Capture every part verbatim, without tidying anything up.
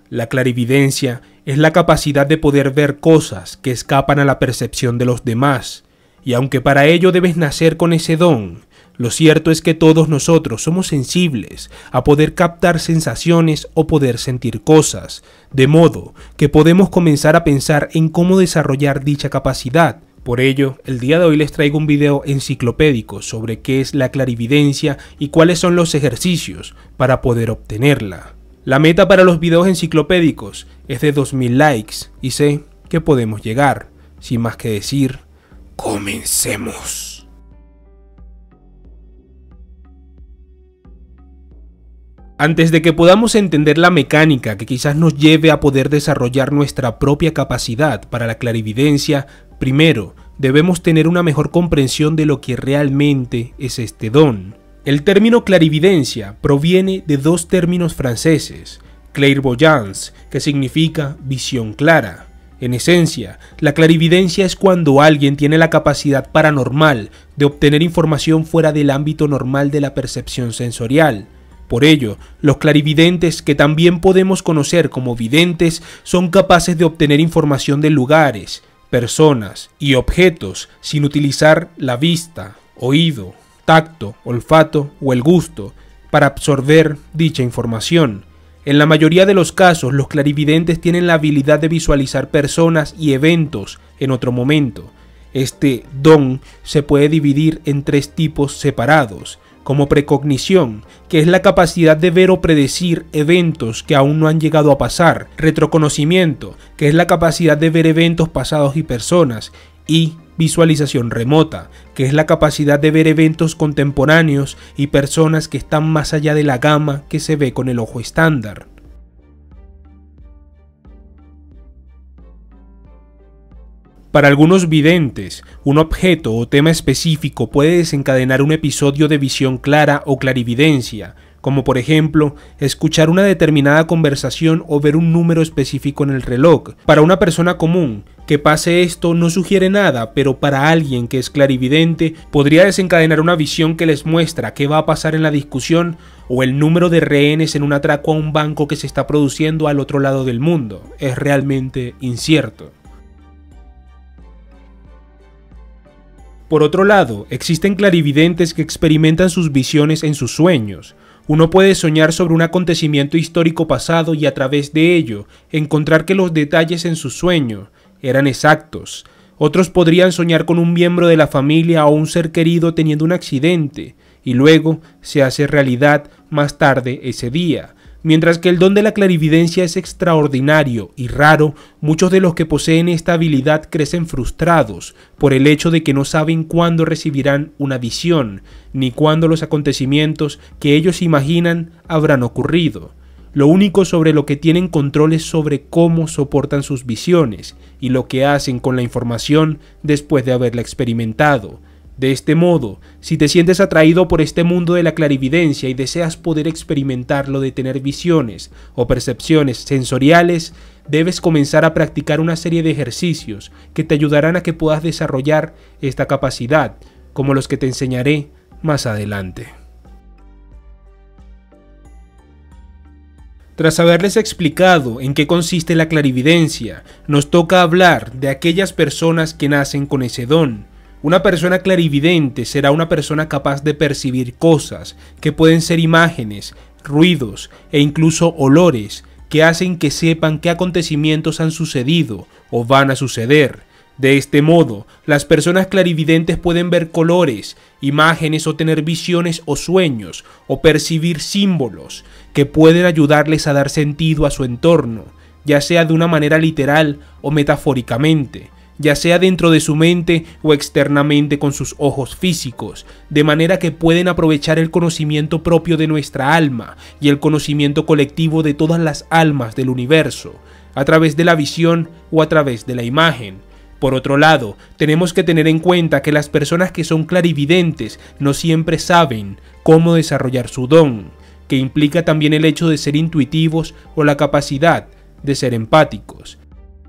La clarividencia es la capacidad de poder ver cosas que escapan a la percepción de los demás, y aunque para ello debes nacer con ese don, lo cierto es que todos nosotros somos sensibles a poder captar sensaciones o poder sentir cosas, de modo que podemos comenzar a pensar en cómo desarrollar dicha capacidad. Por ello, el día de hoy les traigo un video enciclopédico sobre qué es la clarividencia y cuáles son los ejercicios para poder obtenerla. La meta para los videos enciclopédicos es de dos mil likes y sé que podemos llegar. Sin más que decir, comencemos. Antes de que podamos entender la mecánica que quizás nos lleve a poder desarrollar nuestra propia capacidad para la clarividencia, primero debemos tener una mejor comprensión de lo que realmente es este don. El término clarividencia proviene de dos términos franceses, clairvoyance, que significa visión clara. En esencia, la clarividencia es cuando alguien tiene la capacidad paranormal de obtener información fuera del ámbito normal de la percepción sensorial. Por ello, los clarividentes, que también podemos conocer como videntes, son capaces de obtener información de lugares, personas y objetos sin utilizar la vista, oído, tacto, olfato o el gusto para absorber dicha información. En la mayoría de los casos, los clarividentes tienen la habilidad de visualizar personas y eventos en otro momento. Este don se puede dividir en tres tipos separados, como precognición, que es la capacidad de ver o predecir eventos que aún no han llegado a pasar, retroconocimiento, que es la capacidad de ver eventos pasados y personas, y visualización remota, que es la capacidad de ver eventos contemporáneos y personas que están más allá de la gama que se ve con el ojo estándar. Para algunos videntes, un objeto o tema específico puede desencadenar un episodio de visión clara o clarividencia, como por ejemplo, escuchar una determinada conversación o ver un número específico en el reloj. Para una persona común, que pase esto no sugiere nada, pero para alguien que es clarividente, podría desencadenar una visión que les muestra qué va a pasar en la discusión o el número de rehenes en un atraco a un banco que se está produciendo al otro lado del mundo. Es realmente incierto. Por otro lado, existen clarividentes que experimentan sus visiones en sus sueños. Uno puede soñar sobre un acontecimiento histórico pasado y a través de ello encontrar que los detalles en su sueño eran exactos. Otros podrían soñar con un miembro de la familia o un ser querido teniendo un accidente y luego se hace realidad más tarde ese día. Mientras que el don de la clarividencia es extraordinario y raro, muchos de los que poseen esta habilidad crecen frustrados por el hecho de que no saben cuándo recibirán una visión, ni cuándo los acontecimientos que ellos imaginan habrán ocurrido. Lo único sobre lo que tienen control es sobre cómo soportan sus visiones y lo que hacen con la información después de haberla experimentado. De este modo, si te sientes atraído por este mundo de la clarividencia y deseas poder experimentarlo de tener visiones o percepciones sensoriales, debes comenzar a practicar una serie de ejercicios que te ayudarán a que puedas desarrollar esta capacidad, como los que te enseñaré más adelante. Tras haberles explicado en qué consiste la clarividencia, nos toca hablar de aquellas personas que nacen con ese don. Una persona clarividente será una persona capaz de percibir cosas, que pueden ser imágenes, ruidos e incluso olores, que hacen que sepan qué acontecimientos han sucedido o van a suceder. De este modo, las personas clarividentes pueden ver colores, imágenes o tener visiones o sueños, o percibir símbolos, que pueden ayudarles a dar sentido a su entorno, ya sea de una manera literal o metafóricamente, ya sea dentro de su mente o externamente con sus ojos físicos, de manera que pueden aprovechar el conocimiento propio de nuestra alma y el conocimiento colectivo de todas las almas del universo, a través de la visión o a través de la imagen. Por otro lado, tenemos que tener en cuenta que las personas que son clarividentes no siempre saben cómo desarrollar su don, que implica también el hecho de ser intuitivos o la capacidad de ser empáticos.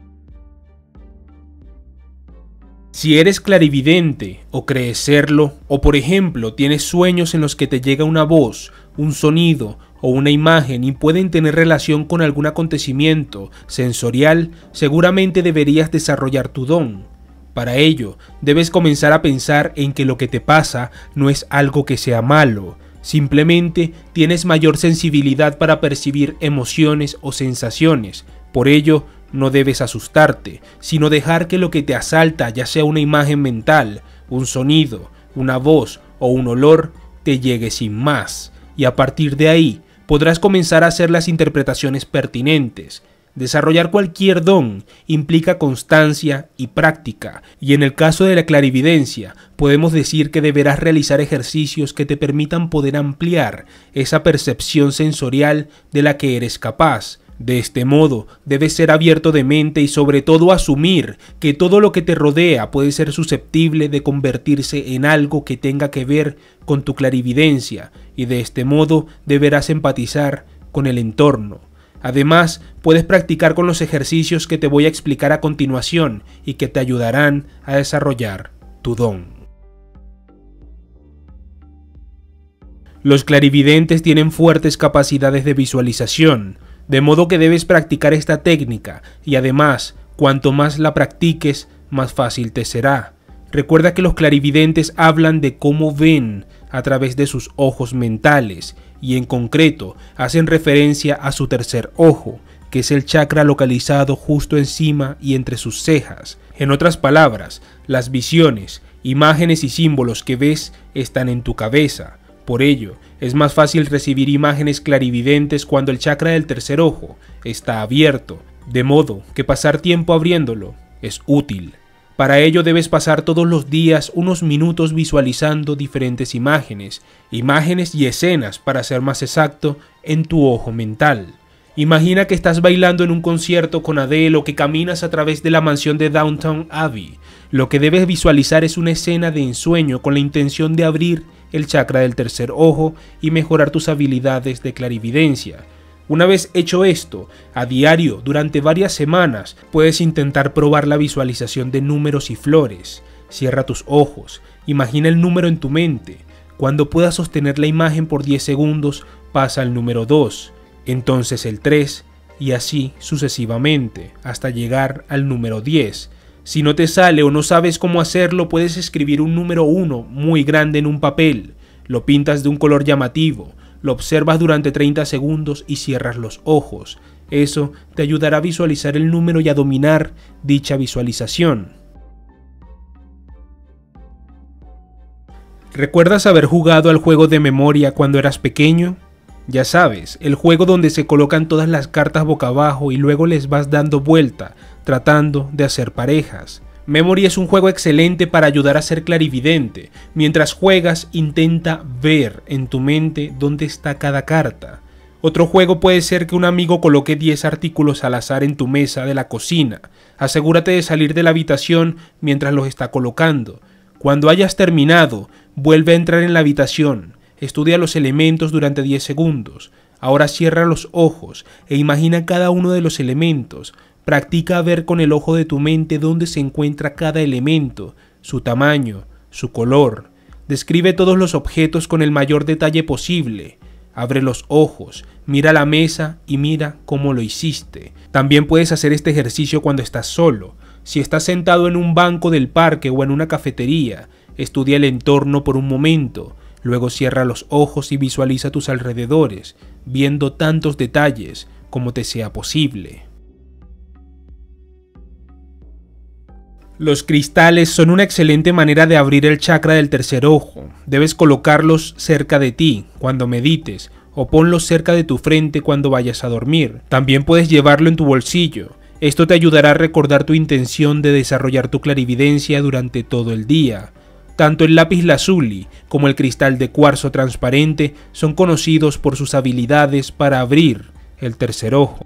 Si eres clarividente o crees serlo, o por ejemplo tienes sueños en los que te llega una voz, un sonido o una imagen y pueden tener relación con algún acontecimiento sensorial, seguramente deberías desarrollar tu don. Para ello, debes comenzar a pensar en que lo que te pasa no es algo que sea malo, simplemente tienes mayor sensibilidad para percibir emociones o sensaciones. Por ello, no debes asustarte, sino dejar que lo que te asalta, ya sea una imagen mental, un sonido, una voz o un olor, te llegue sin más, y a partir de ahí podrás comenzar a hacer las interpretaciones pertinentes. Desarrollar cualquier don implica constancia y práctica, y en el caso de la clarividencia, podemos decir que deberás realizar ejercicios que te permitan poder ampliar esa percepción sensorial de la que eres capaz. De este modo, debes ser abierto de mente y sobre todo asumir que todo lo que te rodea puede ser susceptible de convertirse en algo que tenga que ver con tu clarividencia, y de este modo deberás empatizar con el entorno. Además, puedes practicar con los ejercicios que te voy a explicar a continuación y que te ayudarán a desarrollar tu don. Los clarividentes tienen fuertes capacidades de visualización, de modo que debes practicar esta técnica y además, cuanto más la practiques, más fácil te será. Recuerda que los clarividentes hablan de cómo ven a través de sus ojos mentales y en concreto hacen referencia a su tercer ojo, que es el chakra localizado justo encima y entre sus cejas. En otras palabras, las visiones, imágenes y símbolos que ves están en tu cabeza. Por ello, es más fácil recibir imágenes clarividentes cuando el chakra del tercer ojo está abierto, de modo que pasar tiempo abriéndolo es útil. Para ello debes pasar todos los días unos minutos visualizando diferentes imágenes, imágenes y escenas, para ser más exacto, en tu ojo mental. Imagina que estás bailando en un concierto con Adele o que caminas a través de la mansión de Downton Abbey. Lo que debes visualizar es una escena de ensueño con la intención de abrir el chakra del tercer ojo y mejorar tus habilidades de clarividencia. Una vez hecho esto, a diario, durante varias semanas, puedes intentar probar la visualización de números y flores. Cierra tus ojos, imagina el número en tu mente. Cuando puedas sostener la imagen por diez segundos, pasa al número dos, entonces el tres, y así sucesivamente, hasta llegar al número diez. Si no te sale o no sabes cómo hacerlo, puedes escribir un número uno muy grande en un papel, lo pintas de un color llamativo, lo observas durante treinta segundos y cierras los ojos. Eso te ayudará a visualizar el número y a dominar dicha visualización. ¿Recuerdas haber jugado al juego de memoria cuando eras pequeño? Ya sabes, el juego donde se colocan todas las cartas boca abajo y luego les vas dando vuelta, tratando de hacer parejas. Memory es un juego excelente para ayudar a ser clarividente. Mientras juegas, intenta ver en tu mente dónde está cada carta. Otro juego puede ser que un amigo coloque diez artículos al azar en tu mesa de la cocina. Asegúrate de salir de la habitación mientras los está colocando. Cuando hayas terminado, vuelve a entrar en la habitación. Estudia los elementos durante diez segundos. Ahora cierra los ojos e imagina cada uno de los elementos. Practica ver con el ojo de tu mente dónde se encuentra cada elemento, su tamaño, su color. Describe todos los objetos con el mayor detalle posible. Abre los ojos, mira la mesa y mira cómo lo hiciste. También puedes hacer este ejercicio cuando estás solo. Si estás sentado en un banco del parque o en una cafetería, estudia el entorno por un momento. Luego cierra los ojos y visualiza tus alrededores, viendo tantos detalles como te sea posible. Los cristales son una excelente manera de abrir el chakra del tercer ojo. Debes colocarlos cerca de ti cuando medites o ponlos cerca de tu frente cuando vayas a dormir. También puedes llevarlo en tu bolsillo. Esto te ayudará a recordar tu intención de desarrollar tu clarividencia durante todo el día. Tanto el lápiz lazuli como el cristal de cuarzo transparente son conocidos por sus habilidades para abrir el tercer ojo.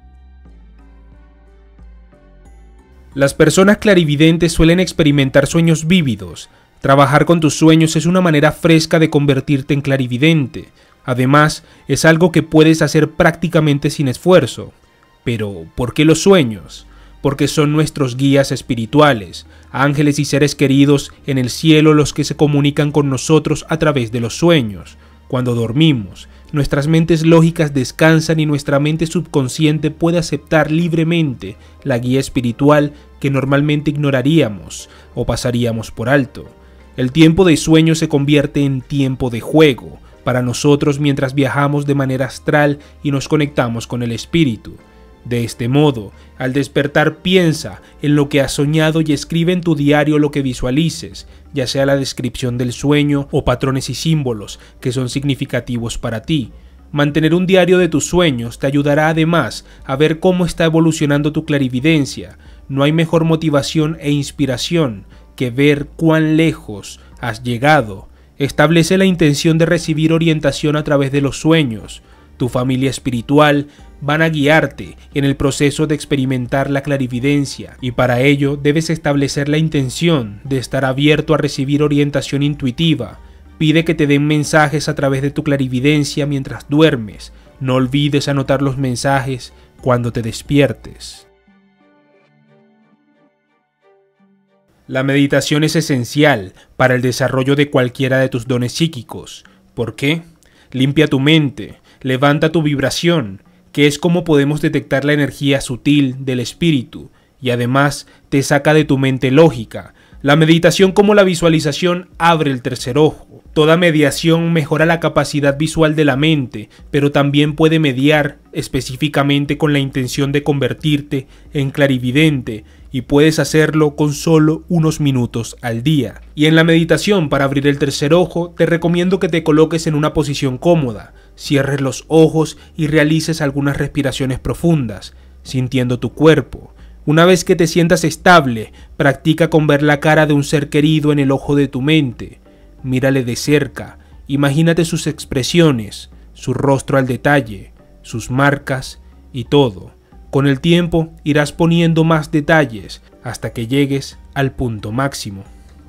Las personas clarividentes suelen experimentar sueños vívidos. Trabajar con tus sueños es una manera fresca de convertirte en clarividente. Además, es algo que puedes hacer prácticamente sin esfuerzo. Pero, ¿por qué los sueños? Porque son nuestros guías espirituales, ángeles y seres queridos en el cielo los que se comunican con nosotros a través de los sueños. Cuando dormimos, nuestras mentes lógicas descansan y nuestra mente subconsciente puede aceptar libremente la guía espiritual que normalmente ignoraríamos o pasaríamos por alto. El tiempo de sueño se convierte en tiempo de juego para nosotros mientras viajamos de manera astral y nos conectamos con el espíritu. De este modo, al despertar piensa en lo que has soñado y escribe en tu diario lo que visualices, ya sea la descripción del sueño o patrones y símbolos que son significativos para ti. Mantener un diario de tus sueños te ayudará además a ver cómo está evolucionando tu clarividencia. No hay mejor motivación e inspiración que ver cuán lejos has llegado. Establece la intención de recibir orientación a través de los sueños. Tu familia espiritual van a guiarte en el proceso de experimentar la clarividencia y para ello debes establecer la intención de estar abierto a recibir orientación intuitiva. Pide que te den mensajes a través de tu clarividencia mientras duermes. No olvides anotar los mensajes cuando te despiertes. La meditación es esencial para el desarrollo de cualquiera de tus dones psíquicos. ¿Por qué? Limpia tu mente, levanta tu vibración, que es como podemos detectar la energía sutil del espíritu, y además te saca de tu mente lógica. La meditación como la visualización abre el tercer ojo. Toda mediación mejora la capacidad visual de la mente, pero también puede mediar específicamente con la intención de convertirte en clarividente, y puedes hacerlo con solo unos minutos al día. Y en la meditación para abrir el tercer ojo, te recomiendo que te coloques en una posición cómoda, cierres los ojos y realices algunas respiraciones profundas, sintiendo tu cuerpo. Una vez que te sientas estable, practica con ver la cara de un ser querido en el ojo de tu mente. Mírale de cerca, imagínate sus expresiones, su rostro al detalle, sus marcas y todo. Con el tiempo irás poniendo más detalles hasta que llegues al punto máximo.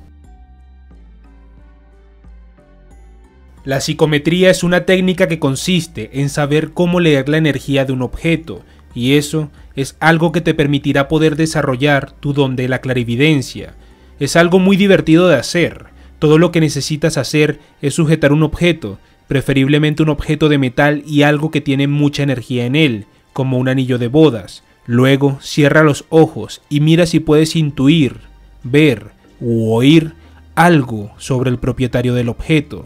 La psicometría es una técnica que consiste en saber cómo leer la energía de un objeto, y eso es algo que te permitirá poder desarrollar tu don de la clarividencia. Es algo muy divertido de hacer. Todo lo que necesitas hacer es sujetar un objeto, preferiblemente un objeto de metal y algo que tiene mucha energía en él, como un anillo de bodas. Luego cierra los ojos y mira si puedes intuir, ver u oír algo sobre el propietario del objeto.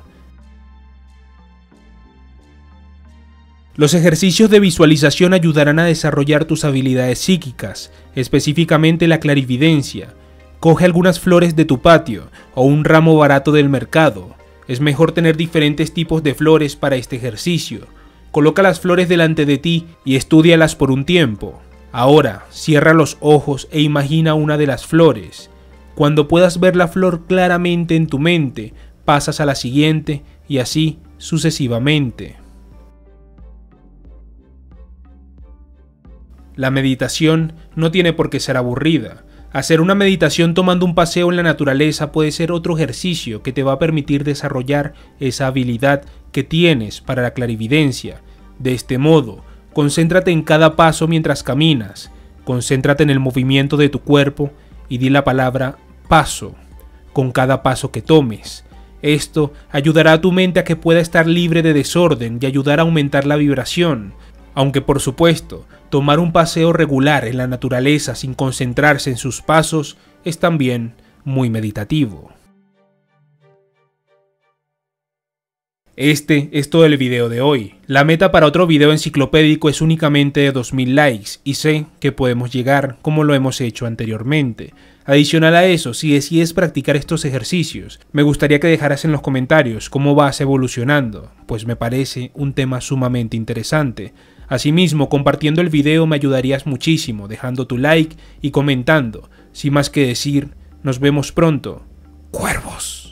Los ejercicios de visualización ayudarán a desarrollar tus habilidades psíquicas, específicamente la clarividencia. Coge algunas flores de tu patio o un ramo barato del mercado. Es mejor tener diferentes tipos de flores para este ejercicio. Coloca las flores delante de ti y estúdialas por un tiempo. Ahora, cierra los ojos e imagina una de las flores. Cuando puedas ver la flor claramente en tu mente, pasas a la siguiente y así sucesivamente. La meditación no tiene por qué ser aburrida. Hacer una meditación tomando un paseo en la naturaleza puede ser otro ejercicio que te va a permitir desarrollar esa habilidad que tienes para la clarividencia. De este modo, concéntrate en cada paso mientras caminas, concéntrate en el movimiento de tu cuerpo y di la palabra paso con cada paso que tomes. Esto ayudará a tu mente a que pueda estar libre de desorden y ayudar a aumentar la vibración. Aunque por supuesto, tomar un paseo regular en la naturaleza sin concentrarse en sus pasos es también muy meditativo. Este es todo el video de hoy. La meta para otro video enciclopédico es únicamente de dos mil likes y sé que podemos llegar como lo hemos hecho anteriormente. Adicional a eso, si decides practicar estos ejercicios, me gustaría que dejaras en los comentarios cómo vas evolucionando, pues me parece un tema sumamente interesante. Asimismo, compartiendo el video me ayudarías muchísimo, dejando tu like y comentando. Sin más que decir, nos vemos pronto. ¡Cuervos!